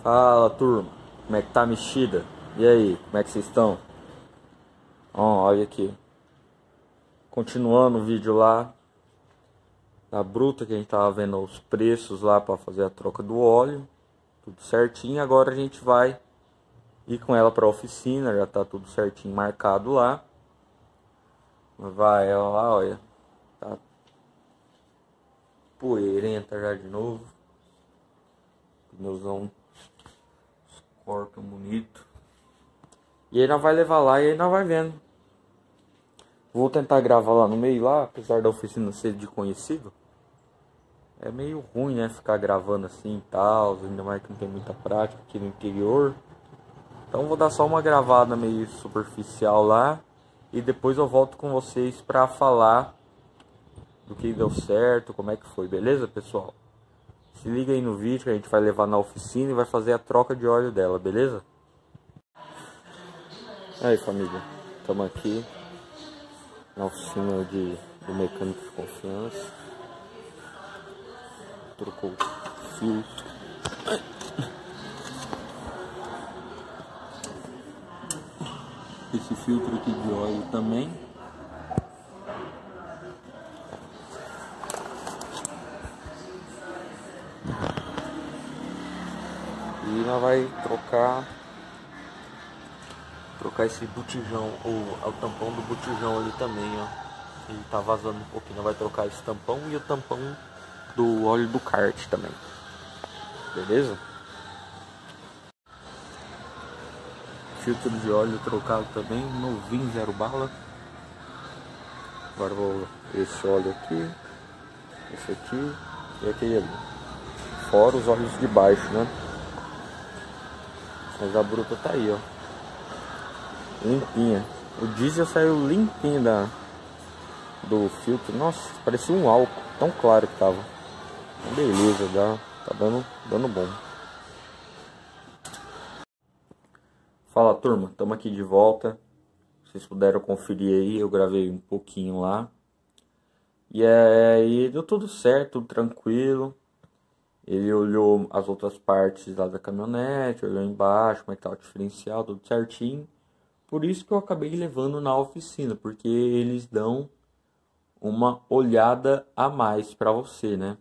Fala, turma, como é que tá a mexida? E aí, como é que vocês estão? Olha aqui, continuando o vídeo lá da Bruta, que a gente tava vendo os preços lá para fazer a troca do óleo, tudo certinho. Agora a gente vai ir com ela para a oficina, já tá tudo certinho marcado lá. Vai ela lá, olha, tá poeirenta já de novo, pneuzão Scorpion bonito. E aí nós vai levar lá e aí nós vai vendo. Vou tentar gravar lá no meio lá, apesar da oficina ser de conhecido. É meio ruim, né, ficar gravando assim e tal, ainda mais que não tem muita prática aqui no interior. Então vou dar só uma gravada meio superficial lá e depois eu volto com vocês pra falar do que deu certo, como é que foi, beleza, pessoal? Se liga aí no vídeo que a gente vai levar na oficina e vai fazer a troca de óleo dela, beleza? Aí, família, estamos aqui na oficina do mecânico de confiança. Trocou o filtro. Esse filtro aqui de óleo também. E nós vai trocar esse botijão, o tampão do botijão ali também, ó. Ele tá vazando um pouquinho. Nós vai trocar esse tampão e o tampão do óleo do kart também. Beleza? Filtro de óleo trocado também, novinho, 0 bala. Agora vou esse óleo aqui, esse aqui e aquele ali. Fora os óleos de baixo, né? Mas a Bruta tá aí, ó. Limpinha. O diesel saiu limpinho do filtro. Nossa, parecia um álcool. Tão claro que tava. Beleza, tá dando bom. Fala, turma, estamos aqui de volta. Vocês puderam conferir aí, eu gravei um pouquinho lá. E aí deu tudo certo, tudo tranquilo. Ele olhou as outras partes lá da caminhonete, olhou embaixo, como é que tá o diferencial, tudo certinho. Por isso que eu acabei levando na oficina, porque eles dão uma olhada a mais para você, né?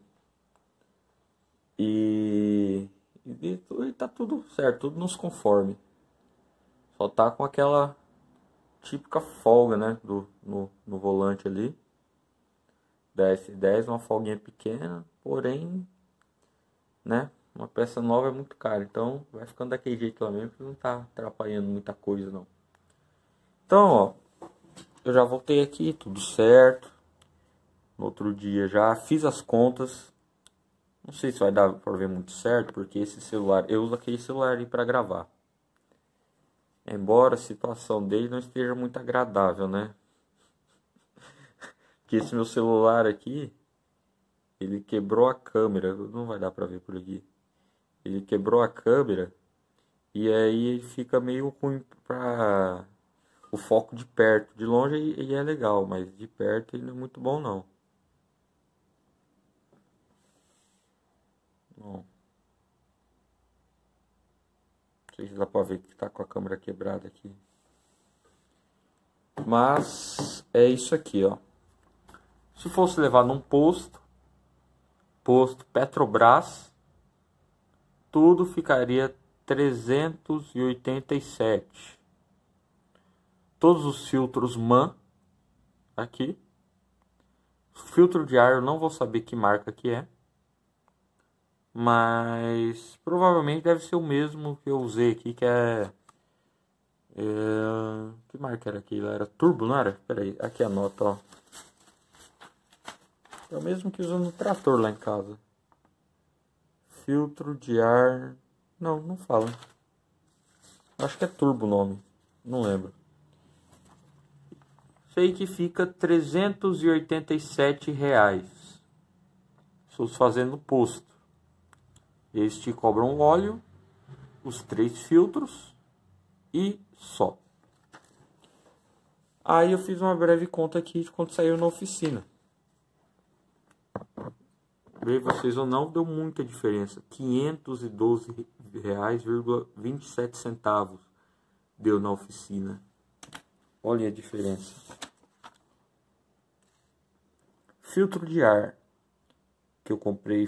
E tá tudo certo, tudo nos conforme. Só tá com aquela típica folga, né, no volante ali. Da S10, uma folguinha pequena, porém, né, uma peça nova é muito cara. Então vai ficando daquele jeito lá mesmo, que não tá atrapalhando muita coisa não. Então, ó, eu já voltei aqui, tudo certo. No outro dia já fiz as contas. Não sei se vai dar para ver muito certo, porque esse celular, eu uso aquele celular ali para gravar. Embora a situação dele não esteja muito agradável, né? Porque esse meu celular aqui, ele quebrou a câmera. Não vai dar para ver por aqui. Ele quebrou a câmera e aí fica meio ruim para o foco de perto. De longe ele é legal, mas de perto ele não é muito bom não. Bom, não sei se dá pra ver que tá com a câmera quebrada aqui. Mas é isso aqui, ó. Se fosse levar num posto Petrobras, tudo ficaria 387. Todos os filtros MAN aqui. Filtro de ar eu não vou saber que marca que é. Mas provavelmente deve ser o mesmo que eu usei aqui, que que marca era aquilo? Era Turbo, não era? Pera aí, aqui a nota, ó. É o mesmo que usa no trator lá em casa. Filtro de ar... Não fala. Acho que é Turbo o nome. Não lembro. Sei que fica R$387. Estou fazendo posto. Eles te cobram óleo, os 3 filtros e só. Aí eu fiz uma breve conta aqui de quanto saiu na oficina. Ver vocês ou não, deu muita diferença. R$512 R$9,27 deu na oficina. Olha a diferença. Filtro de ar que eu comprei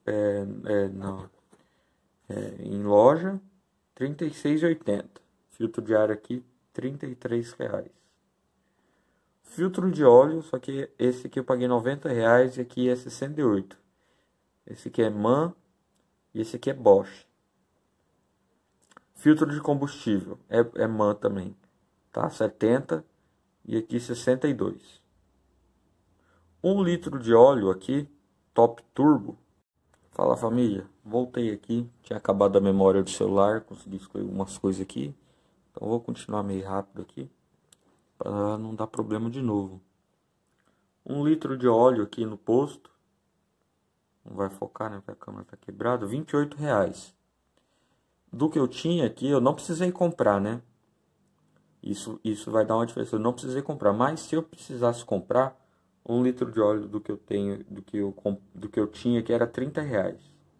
em loja, R$36,80. Filtro de ar aqui, R$33. Filtro de óleo, só que esse aqui eu paguei R$90 e aqui é 68. Esse aqui é MAN e esse aqui é Bosch. Filtro de combustível é MAN também, tá? 70 e aqui 62. 1 litro de óleo aqui, Top Turbo. Fala família, voltei aqui, tinha acabado a memória do celular, consegui escolher algumas coisas aqui, então vou continuar meio rápido aqui, para não dar problema de novo. 1 litro de óleo aqui no posto, não vai focar, né, porque a câmera tá quebrada, R$28. Do que eu tinha aqui, eu não precisei comprar, né, isso vai dar uma diferença, eu não precisei comprar, mas se eu precisasse comprar, 1 litro de óleo do que eu tenho, do que eu tinha, que era R$30.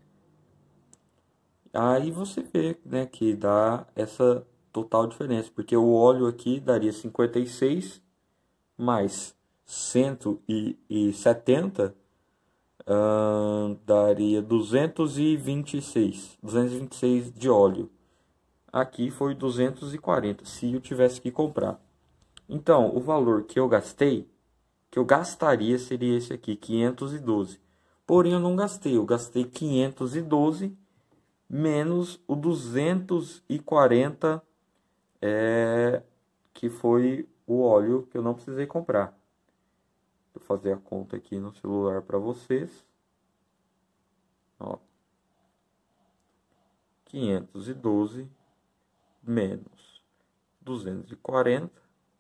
Aí você vê, né, que dá essa total diferença, porque o óleo aqui daria 56 mais 170, daria 226 de óleo. Aqui foi 240, se eu tivesse que comprar. Então, o valor que eu gastaria seria esse aqui, 512. Porém, eu não gastei. Eu gastei 512 menos o 240, que foi o óleo que eu não precisei comprar. Vou fazer a conta aqui no celular para vocês. Ó, 512 menos 240.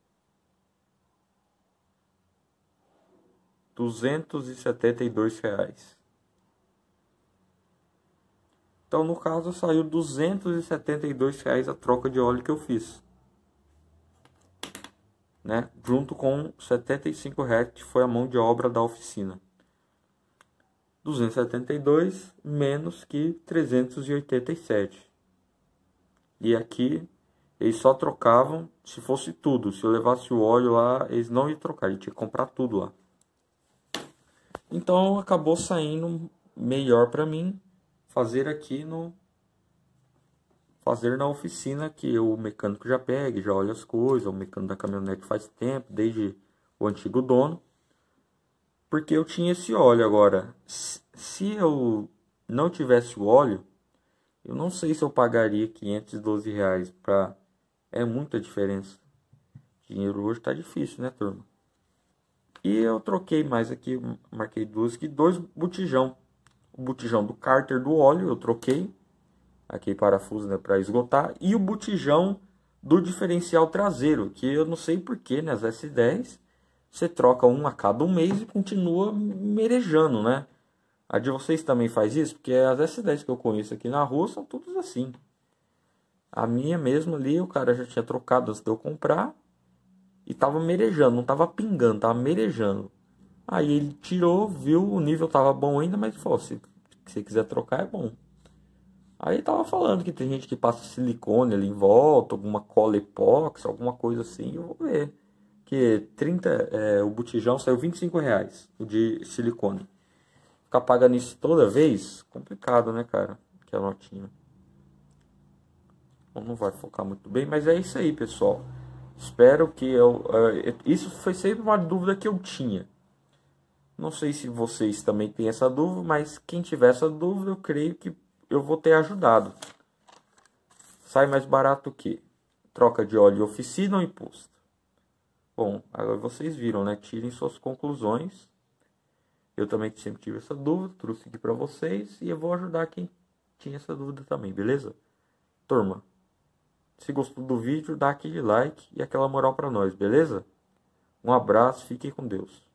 R$272. Então, no caso, saiu R$272 a troca de óleo que eu fiz, né? Junto com R$75 que foi a mão de obra da oficina. 272 menos que 387. E aqui eles só trocavam se fosse tudo. Se eu levasse o óleo lá, eles não iam trocar, ele tinha que comprar tudo lá. Então acabou saindo melhor para mim fazer fazer na oficina, que o mecânico já pega, já olha as coisas, o mecânico da caminhonete faz tempo, desde o antigo dono. Porque eu tinha esse óleo agora. Se eu não tivesse o óleo, eu não sei se eu pagaria R$512 para... É muita diferença. Dinheiro hoje tá difícil, né, turma? E eu troquei mais aqui, marquei dois botijão. O botijão do cárter do óleo eu troquei. Aqui parafuso, né, para esgotar. E o botijão do diferencial traseiro, que eu não sei porquê, né, as S10, você troca um a cada um mês e continua merejando, né? A de vocês também faz isso? Porque as S10 que eu conheço aqui na rua são todas assim. A minha mesmo ali, o cara já tinha trocado antes de eu comprar. E tava merejando, não tava pingando, tava merejando. Aí ele tirou, viu, o nível tava bom ainda, mas falou, se você quiser trocar é bom. Aí tava falando que tem gente que passa silicone ali em volta, alguma cola epóxi, alguma coisa assim, eu vou ver. Que o botijão saiu R$25, o de silicone. Ficar pagando isso toda vez, complicado, né, cara? Que é a notinha. Bom, não vai focar muito bem, mas é isso aí, pessoal. Espero que isso foi sempre uma dúvida que eu tinha. Não sei se vocês também têm essa dúvida, mas quem tiver essa dúvida, eu creio que eu vou ter ajudado. Sai mais barato o quê? Troca de óleo de oficina ou imposto? Bom, agora vocês viram, né? Tirem suas conclusões. Eu também sempre tive essa dúvida, trouxe aqui para vocês e eu vou ajudar quem tinha essa dúvida também, beleza? Turma, se gostou do vídeo, dá aquele like e aquela moral para nós, beleza? Um abraço, fiquem com Deus.